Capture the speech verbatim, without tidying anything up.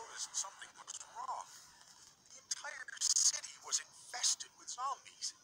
noticed something was wrong. The entire city was infested with zombies.